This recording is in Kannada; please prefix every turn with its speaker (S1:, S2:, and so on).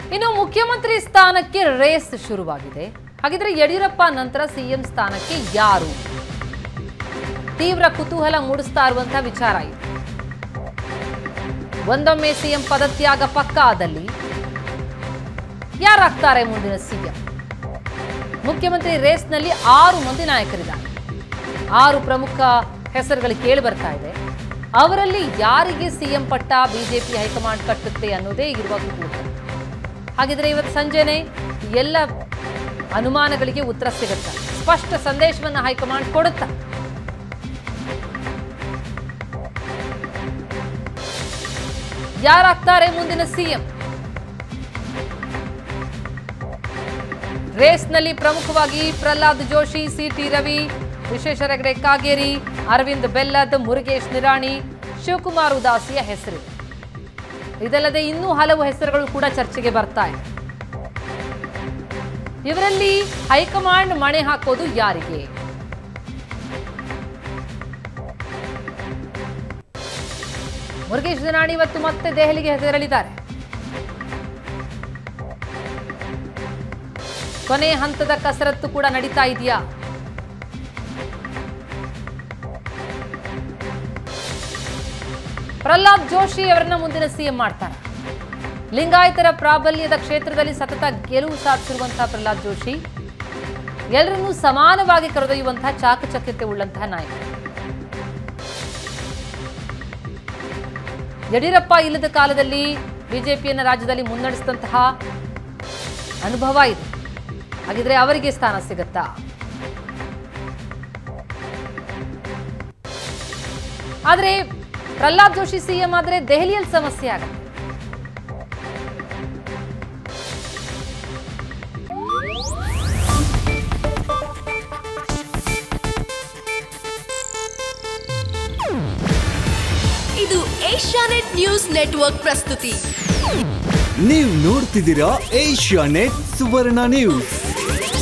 S1: ಇನ್ನು ಮುಖ್ಯಮಂತ್ರಿ ಸ್ಥಾನಕ್ಕೆ ರೇಸ್ ಶುರುವಾಗಿದೆ. ಹಾಗಿದ್ರೆ ಯಡಿಯೂರಪ್ಪ ನಂತರ ಸಿಎಂ ಸ್ಥಾನಕ್ಕೆ ಯಾರು? ತೀವ್ರ ಕುತೂಹಲ ಮೂಡಿಸ್ತಾ ಇರುವಂತಹ ವಿಚಾರ ಇದು. ಒಂದೊಮ್ಮೆ ಸಿಎಂ ಪದತ್ಯಾಗ ಪಕ್ಕ ಆದಲ್ಲಿ ಯಾರಾಗ್ತಾರೆ ಮುಂದಿನ ಸಿಎಂ? ಮುಖ್ಯಮಂತ್ರಿ ರೇಸ್ನಲ್ಲಿ 6 ಮಂದಿ ನಾಯಕರಿದ್ದಾರೆ. 6 ಪ್ರಮುಖ ಹೆಸರುಗಳು ಕೇಳಿ ಬರ್ತಾ ಇದೆ. ಅವರಲ್ಲಿ ಯಾರಿಗೆ ಸಿಎಂ ಪಟ್ಟ ಬಿಜೆಪಿ ಹೈಕಮಾಂಡ್ ಕಟ್ಟುತ್ತೆ ಅನ್ನೋದೇ ಇರುವ ಕುತೂಹಲ. ಹಾಗಿದ್ರೆ ಇವತ್ತು ಸಂಜೆನೆ ಎಲ್ಲ ಅನುಮಾನಗಳಿಗೆ ಉತ್ತರ ಸಿಗುತ್ತೆ. ಸ್ಪಷ್ಟ ಸಂದೇಶವನ್ನು ಹೈಕಮಾಂಡ್ ಕೊಡುತ್ತಾ? ಯಾರಾಗ್ತಾರೆ ಮುಂದಿನ ಸಿಎಂ? ರೇಸ್ನಲ್ಲಿ ಪ್ರಮುಖವಾಗಿ ಪ್ರಹ್ಲಾದ್ ಜೋಶಿ, ಸಿಟಿ ರವಿ, ವಿಶ್ವೇಶ್ವರ ಹೆಗಡೆ ಕಾಗೇರಿ, ಅರವಿಂದ್ ಬೆಲ್ಲದ್, ಮುರುಗೇಶ್ ನಿರಾಣಿ, ಶಿವಕುಮಾರ್ ಉದಾಸಿಯ ಹೆಸರಿದೆ. ಇದಲ್ಲದೆ ಇನ್ನೂ ಹಲವು ಹೆಸರುಗಳು ಕೂಡ ಚರ್ಚೆಗೆ ಬರ್ತಾ ಇದೆ. ಇವರಲ್ಲಿ ಹೈಕಮಾಂಡ್ ಮಣೆ ಹಾಕೋದು ಯಾರಿಗೆ? ಮುರುಗೇಶ್ ನಿರಾಣಿ ಇವತ್ತು ಮತ್ತೆ ದೆಹಲಿಗೆ ತೆರಳಿದ್ದಾರೆ. ಕೊನೆ ಹಂತದ ಕಸರತ್ತು ಕೂಡ ನಡೀತಾ ಇದೆಯಾ? ಪ್ರಹ್ಲಾದ್ ಜೋಶಿ ಅವರನ್ನ ಮುಂದಿನ ಸಿಎಂ ಮಾಡ್ತಾರೆ. ಲಿಂಗಾಯತರ ಪ್ರಾಬಲ್ಯದ ಕ್ಷೇತ್ರದಲ್ಲಿ ಸತತ ಗೆಲುವು ಸಾಧಿಸಿರುವಂತಹ ಪ್ರಹ್ಲಾದ್ ಜೋಶಿ ಎಲ್ಲರನ್ನೂ ಸಮಾನವಾಗಿ ಕರೆದೊಯ್ಯುವಂತಹ ಚಾಕಚಕ್ಯತೆ ಉಳ್ಳಂತಹ ನಾಯಕ. ಯಡಿಯೂರಪ್ಪ ಇಲ್ಲದ ಕಾಲದಲ್ಲಿ ಬಿಜೆಪಿಯನ್ನು ರಾಜ್ಯದಲ್ಲಿ ಮುನ್ನಡೆಸಿದಂತಹ ಅನುಭವ ಇದೆ. ಹಾಗಿದ್ರೆ ಅವರಿಗೆ ಸ್ಥಾನ ಸಿಗುತ್ತಾ? ಆದ್ರೆ ಪ್ರಹ್ಲಾದ್ ಜೋಶಿ ಸಿಎಂ ಆದ್ರೆ ದೆಹಲಿಯಲ್ಲಿ ಸಮಸ್ಯೆ ಆಗುತ್ತೆ.
S2: ಇದು ಏಷ್ಯಾನೆಟ್ ನ್ಯೂಸ್ ನೆಟ್ವರ್ಕ್ ಪ್ರಸ್ತುತಿ.
S3: ನೀವು ನೋಡ್ತಿದ್ದೀರಾ ಏಷ್ಯಾನೆಟ್ ಸುವರ್ಣ ನ್ಯೂಸ್.